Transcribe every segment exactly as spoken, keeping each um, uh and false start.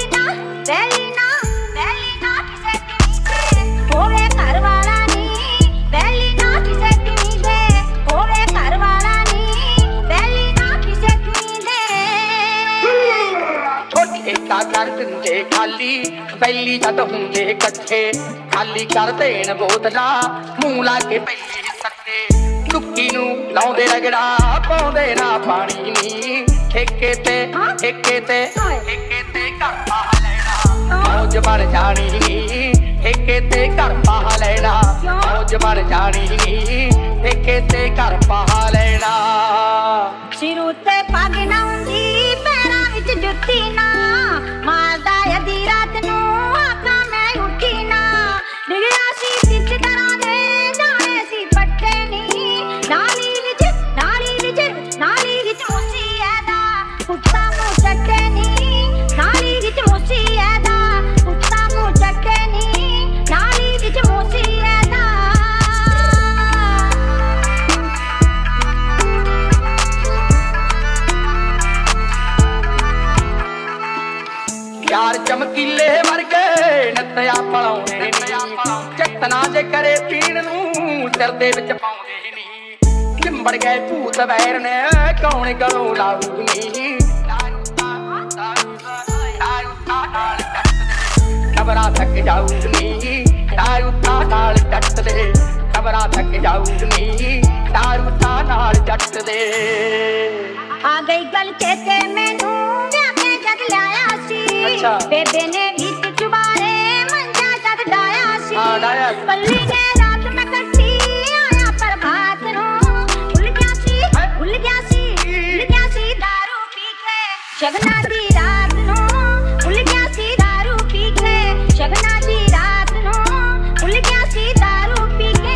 ਵੈਲੀ ਨਾ ਵੈਲੀ ਨਾ ਵੈਲੀ ਨਾ ਕਿਸੇ ਦੀ ਤੇ ਹੋਵੇ ਘਰ ਵਾਲਾ ਨੀ ਵੈਲੀ ਨਾ ਕਿਸੇ ਦੀ ਤੇ ਹੋਵੇ ਘਰ ਵਾਲਾ ਨੀ ਵੈਲੀ ਨਾ ਕਿਸੇ ਦੀ ਤੇ ਛੋਟੇ ਕਾ ਕਰ ਦਿੰਦੇ ਖਾਲੀ ਵੈਲੀ ਜਦ ਹੁੰਦੇ ਇਕੱਠੇ ਖਾਲੀ ਕਰ ਦੇਣ ਬੋਤਲਾਂ ਮੂੰਹ ਲਾ ਕੇ ਪੈਸੇ ਸੱਟੇ ਟੁੱਕੀ ਨੂੰ ਲਾਉਂਦੇ ਰਗੜਾ ਪਾਉਂਦੇ ਨਾ ਪਾਣੀ ਨੀ ਠੇਕੇ ਤੇ ਠੇਕੇ ਤੇ ਠੇਕੇ ਤੇ ਘਰ ਪਾ ਲੈਣਾ ਮੌਜ ਬਣ ਜਾਣੀ ਨੀ ਠੇਕੇ ਤੇ ਘਰ ਪਾ ਲੈਣਾ ਮੌਜ ਬਣ ਜਾਣੀ ਨੀ ਠੇਕੇ ਤੇ ਘਰ ਪਾ ਲੈਣਾ ਸਿਰ ਉੱਤੇ ਪੱਗ ਨਾ ਹੁੰਦੀ ਪੈਰਾਂ ਵਿੱਚ ਜੁੱਤੀ ਨਾ ਮਾਰਦਾ ਅੱਧੀ ਰਾਤ ਨੂੰ ਆਖਾਂ ਮੈਂ ਉੱਠੀ ਨਾ ਡਿਗਿਆ ਸੀ ਸਿੱਚ ਤਰ੍ਹਾਂ ਦੇ ਜਾਣੇ ਸੀ ਪੱਟੇ ਨੀ ਨਾਲੀ ਵਿੱਚ ਨਾਲੀ ਵਿੱਚ ਨਾਲੀ ਵਿੱਚ ਮੋਸੀ ਐਦਾ ਕੁੱਤਾ ਮੂੰਹ ਚੱਟੇ ਨੀ ਨਾਲੀ ਵਿੱਚ ਮੋਸੀ ਐਦਾ ਕੁੱਤਾ ਮੂੰਹ ਚੱਟੇ ਨੀ ਨਾਲੀ ਵਿੱਚ ਮੋਸੀ ਐਦਾ यार चमकीले वर्गे नत्या पलाउंदे नी चेतना जे करे पीण नूं सिर दे विच पाउंदे नी चिंबड़ गए भूत वैर ने कौन गलों लाऊ नी खबरा थक जाऊ नी दारू था नाल जट दे खबरा थक जाऊ नी दारू था नाल जट दे आ गई गल चेते मैनू व्याखे जग लाया सी बेबे ने गीत चुबारे मंजा जग डाया सी पल्ली ने रात में कट्टी आया प्रभात नो भुल गया सी भुल गया सी भुल गया सी दारू पी के शगना दी रात नो भुल गया सी दारू पी के शगना दी रात नो भुल गया सी दारू पी के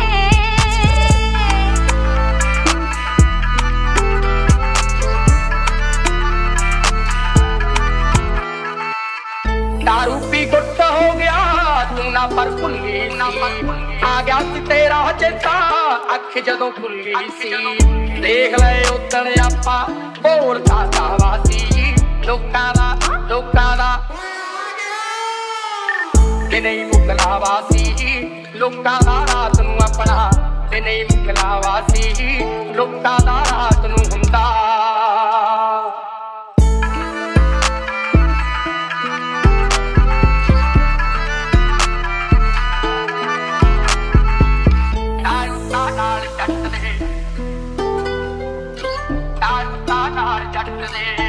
दारू पी गुट हो गया तू ना पर भुल्ली आ गया सी तेरा चेता अख जदों खुली सी देख ले उदण आपां बोलदा दावा सी लोकां दा लोकां दा ते नहीं मुकलावा सी लोकां दा रात नूं अपना ते नहीं मुकलावा सी लोकां दा रात नूं हुंदा जट दे